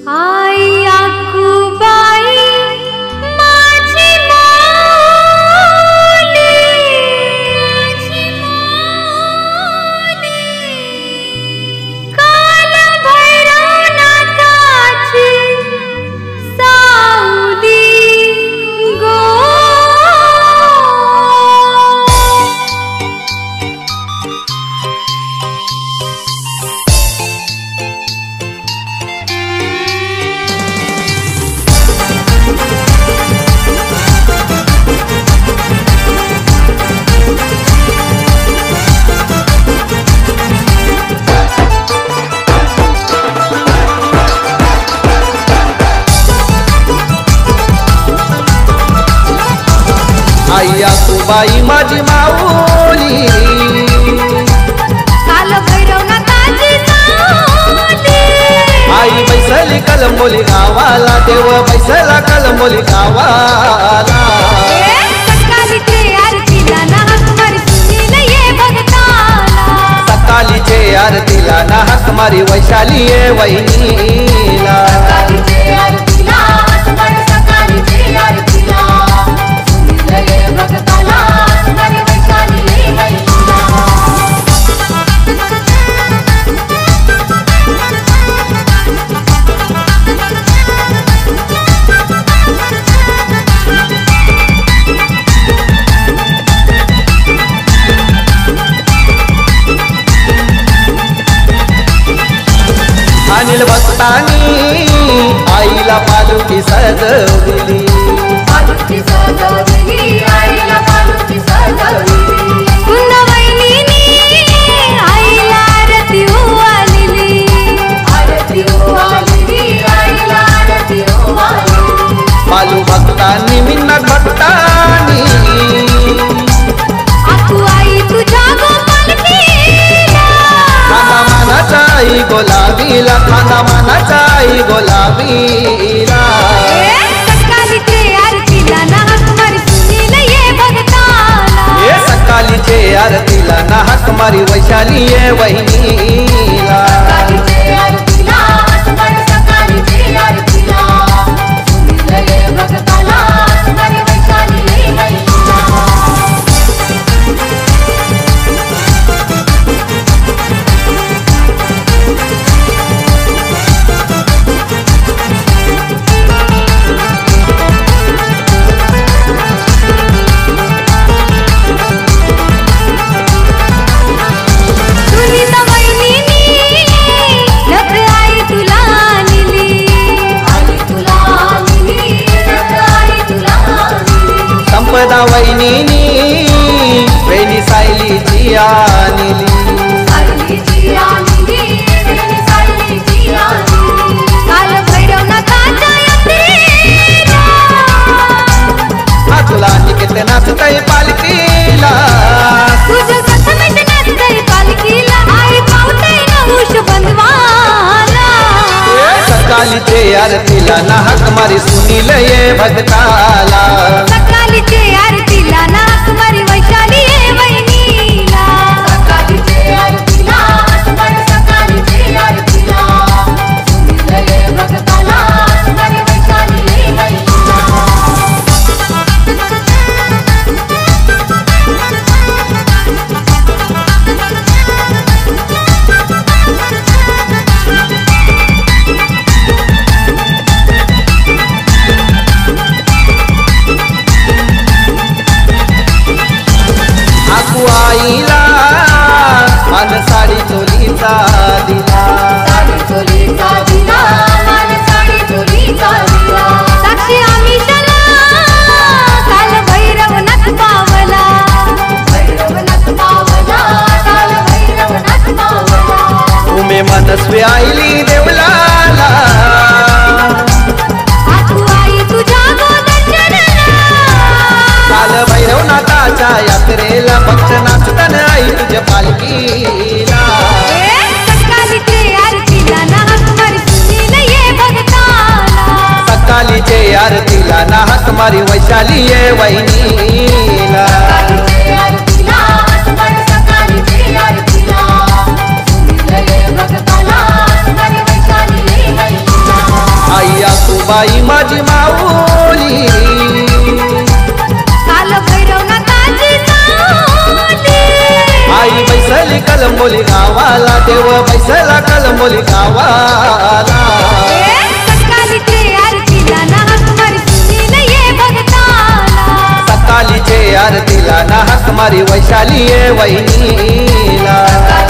आई आकुबाई माझी माऊली, काल भैरवनाथाची सावली गो। आई आकुबाई माझी माऊली, काल भैरवनाथाची सावली। आई बैसली कलंबोली गावाला, देव बैसला कलंबोली गावाला। सकाळीचे आरतीला ना हाक मारी सुनील ये भगताला, सकाळीचे आरतीला ना हाक मारी वैशाली ये वहिनीला। सकाळीचे आरतीला हाक मारी, सकाळीचे आरतीला सुनील ये भगताला, हाक मारी वैशाली ये वहिनीला। अनिल भक्तानी आईला पालखी सजवली, पालखी सजवली, आईला पालखी सजवली। पुन्हा वहिनीनी आईला आरती उवाळली, आरती उवाळली, आईला आरती उवाळली। बालू भक्तानी मिन्नत भक्तानी, आकू आई तुझ्या गोपालकीला, खाना मानाचा आई गुलाबीला, खाना मानाचा आई गुलाबीला। सकाळीचे आरतीला ना हाक मारी सुनील ये भगताला, ये सकाळीचे आरतीला ना हाक मारी वैशाली ये वहिनीला। सकाळीचे आरतीला हाक मारी, सकाळीचे आरतीला सुनील ये भगताला, हाक मारी वैशाली ये वहिनीला। सुनीता वहिनीनी नथ आई तुला नेली, आई तुला नेली, नथ आई तुला नेली। संपदा वहिनीनी वेणी सायलीची आणली, सायलीची आणली, वेणी सायलीची आणली। काल भैरवनाथाच्या यात्रेला, हा तुला निकेत नाचतय पालखीला। तुझं प्रथमेश नाचतंय पालखीला, आई पावतंय नवूश बंधवाला। सकाळीचे आरतीला ना हाक मारी सुनील ये भक्ताला, सकाळीचे आरतीला ना हाक मारी वैशाली ये वहिनीला। सकाळीचे आरतीला हाक मारी, सकाळीचे आरतीला सुनील ये भगताला, हाक मारी वैशाली ये वहिनीला। आकू आईला मान साडी चोलीचा दिला, साडी चोलीचा दिला, मान साडी चोलीचा दिला। साक्षी आमिषाला काल भैरवनाथ पावला, भैरवनाथ पावला, काल भैरवनाथ पावला। उमे मनस्वी आईली देवलाला, आकू आई तुझ्या गोदर्शनाला, काल भैरवनाथाच्या यात्रेला भक्त नाचतान आई तुझ्या पालखीला। सकाळीचे आरतीला ना हाक मारी सुनील ये भगताला, सकाळीचे आरतीला ना हाक मारी वैशाली ये वहिनीला। सकाळीचे आरतीला हाक मारी, सकाळीचे आरतीला सुनील ये भगताला, हाक मारी वैशाली ये वहिनीला। बैसली कलंबोली गावाला देव बैसला कलंबोली गावाला सकाळीचे आरतीला ना हाक मारी सुनील ये भगताला सकाळीचे आरतीला ना हाक मारी वैशाली ये वहिनीला